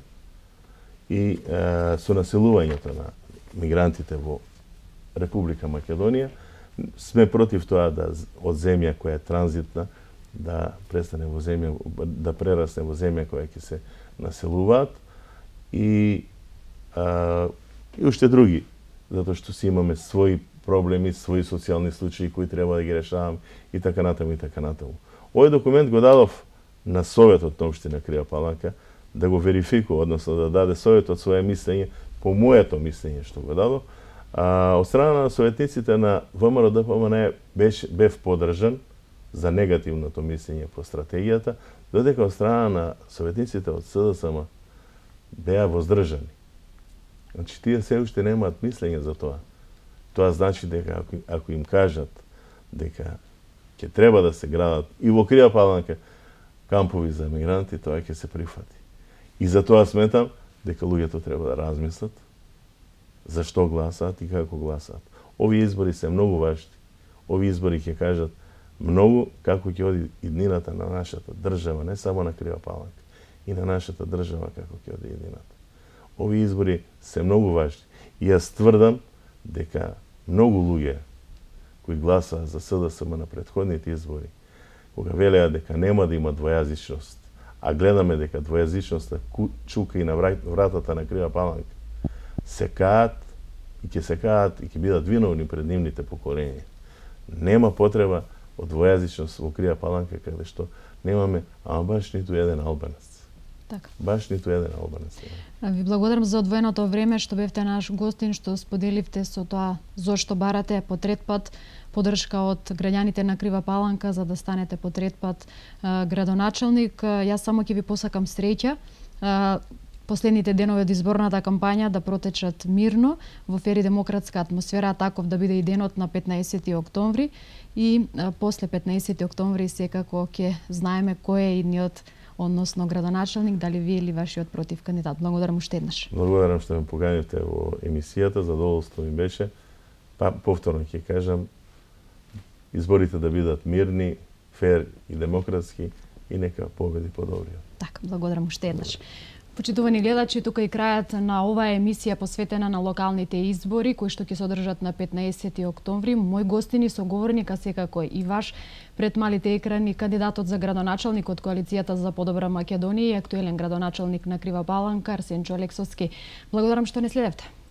и е, со населувањето на мигрантите во Република Македонија. Сме против тоа да од земја која е транзитна да престане во земја, да прерасне во земја која ќе се населуваат и а, и уште други, затоа што си имаме своји проблеми, своји социјални случаи кои треба да ги решаваме и така натаму и така натаму. Овој документ го дадов на Советот на општина Крива Паланка да го верификува, односно да даде Советот своје мислење по моето мислење што го дадов. А, од страна на советниците на ВМРО ДПМН беше бев подржан за негативното мислење по стратегијата, додека од страна на советниците од СДСМ беа воздржани. Значи, тие се уште немаат мислење за тоа. Тоа значи дека ако, ако им кажат дека ќе треба да се градат и во Крива Паланка кампови за мигранти, тоа ќе се прифати. И за тоа сметам дека луѓето треба да размислат зашто гласаат и како гласаат. Овие избори се многу важни. Овие избори ќе кажат многу како ќе оди иднината на нашата држава, не само на Крива Паланка, и на нашата држава како ќе оди иднината. Овие избори се многу важни. И јас тврдам дека многу луѓе кои гласаа за СДСМ на претходните избори, кога велеа дека нема да има двојазичност, а гледаме дека двојазичноста чука и на вратата на Крива Паланка, се каат и ќе се каат и ќе бидат виновни пред нивните поколенија. Нема потреба од двојазичност во Крива Паланка, каде што немаме ама баш ниту еден албанец. Така. Баш ниту еден албанец. Ви благодарам за одвоеното време што бевте наш гостин, што споделивте со тоа зошто барате по трет пат поддршка од граѓаните на Крива Паланка за да станете по трет пат градоначелник. Јас само ќе ви посакам среќа. Последните денови од изборната кампања да протечат мирно, во фер и демократска атмосфера, таков да биде и денот на петнаесети октомври и а, после петнаесети октомври секако ќе знаеме кој е идниот, односно градоначелник, дали вие или вашиот против кандидат. Благодарам уште еднаш. Благодарам што ме поканивте во емисијата, задоволство ми беше. Па повторно ќе кажам, изборите да бидат мирни, фер и демократски и нека победи подобриот. Така, благодарам уште еднаш. Почитувани гледачи, тука и крајот на оваа емисија посветена на локалните избори кои што ќе се одржат на петнаесети октомври. Мој гостин и соговорник, а секако и ваш пред малите екрани, кандидатот за градоначелник од Коалицијата за подобра Македонија и актуелен градоначелник на Крива Паланка Арсенчо Алексовски. Благодарам што не следевте.